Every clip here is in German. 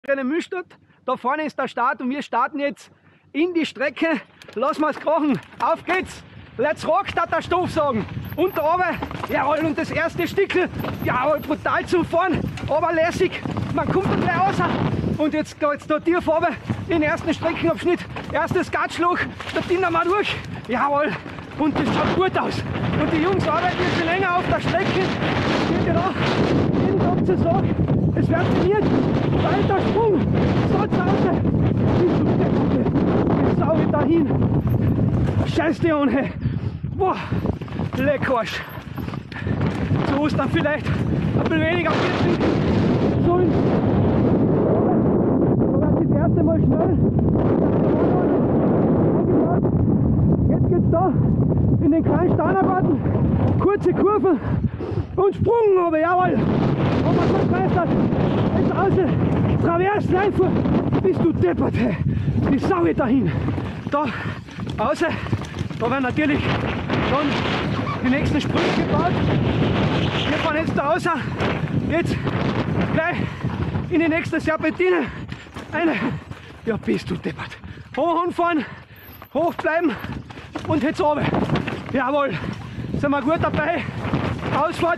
Mühlstadt. Da vorne ist der Start und wir starten jetzt in die Strecke. Lassen wir es krachen. Auf geht's. Let's rock, hat der Stoff sagen. Und da oben, jawohl, und das erste Stückchen, jawohl, brutal zum Fahren, aber lässig. Man kommt da gleich raus. Und jetzt geht's da tief runter, den ersten Streckenabschnitt. Erstes Gatschloch, da dienen wir durch. Jawohl, und das schaut gut aus. Und die Jungs arbeiten jetzt länger auf der Strecke. Hier genau, jeden Tag zu sagen, es wird trainiert. Weiter Sprung, so raus. Die Sau geht dahin. Scheiß die ohne. Boah, Leckarsch. Zu Ostern vielleicht ein bisschen weniger Bier trinken sollen. Aber das erste Mal schnell. Jetzt geht's da in den kleinen Steinergarten. Kurze Kurven und Sprung, aber jawohl. Und man schon meistert. Jetzt außen. Traversen einfach. Bist du deppert, hey. Die Sau geht dahin. Da außen. Da werden natürlich schon die nächsten Sprünge gebaut. Wir fahren jetzt da raus. Jetzt gleich in die nächste Serpentine. Eine. Ja, bist du deppert. Hoch anfahren, hoch bleiben und jetzt runter. Jawohl, sind wir gut dabei. Ausfahrt.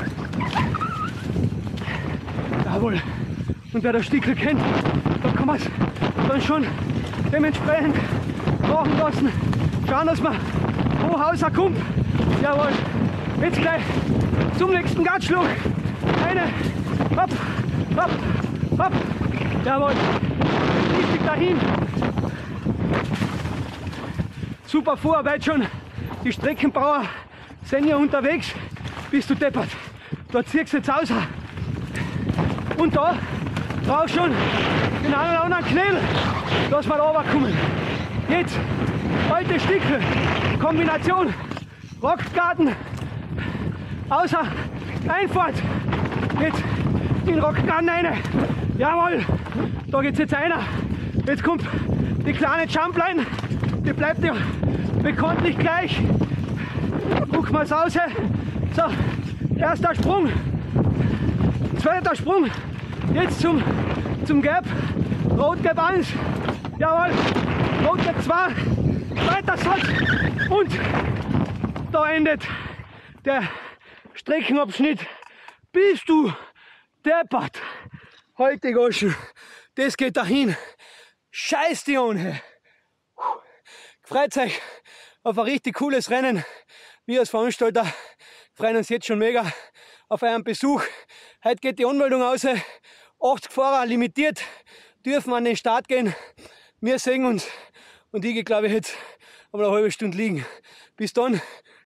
Jawohl. Und wer das Stickel kennt, da kann man es dann schon dementsprechend machen lassen. Schauen, dass man hoch rauskommt. Jawohl. Jetzt gleich zum nächsten Gatschloch. Eine. Hopp, hopp, hopp. Jawohl. Richtig dahin. Super Vorarbeit schon. Die Streckenbauer sind ja unterwegs. Bist du deppert. Da ziehst du jetzt raus. Und da brauchst du schon den einen oder anderen Knödel, dass wir da runterkommen. Jetzt alte Stücke, Kombination, Rockgarten, außer Einfahrt, jetzt in Rockgarten rein. Jawohl, da geht's jetzt einer. Jetzt kommt die kleine Jumpline, die bleibt ja bekanntlich gleich. Gucken wir es aus. So, erster Sprung, zweiter Sprung, jetzt zum Gap, Rot-Gap 1, jawohl, Rot-Gap 2, zweiter Satz und da endet der Streckenabschnitt. Bist du deppert? Heute Goschen, das geht dahin. Scheiß die ohne. Freut euch auf ein richtig cooles Rennen. Wir als Veranstalter freuen uns jetzt schon mega auf euren Besuch. Heute geht die Anmeldung aus. 80 Fahrer limitiert dürfen an den Start gehen. Wir sehen uns und ich glaube jetzt einmal eine halbe Stunde liegen. Bis dann.